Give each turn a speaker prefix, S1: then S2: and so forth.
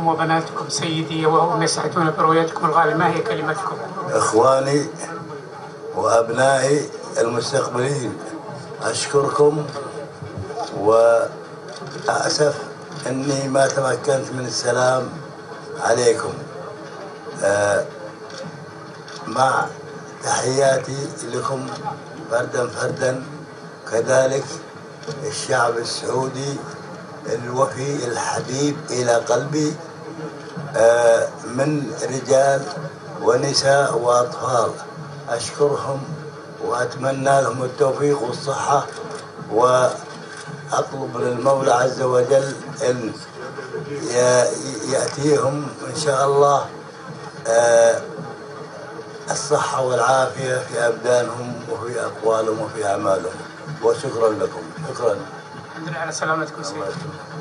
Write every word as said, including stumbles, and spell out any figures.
S1: أبنائكم وبناتكم سيدي وهم يسعدون برؤيتكم الغالية، ما هي كلمتكم؟
S2: إخواني وأبنائي المستقبلين، أشكركم وأسف أني ما تمكنت من السلام عليكم، آه مع تحياتي لكم فردا فردا، كذلك الشعب السعودي الوفي الحبيب إلى قلبي، آه من رجال ونساء وأطفال، أشكرهم وأتمنى لهم التوفيق والصحة، وأطلب من المولى عز وجل أن يأتيهم إن شاء الله آه الصحة والعافية في أبدانهم وفي أقوالهم وفي أعمالهم. وشكرا لكم. شكرا.
S1: الحمد لله على سلامتكم سيدي.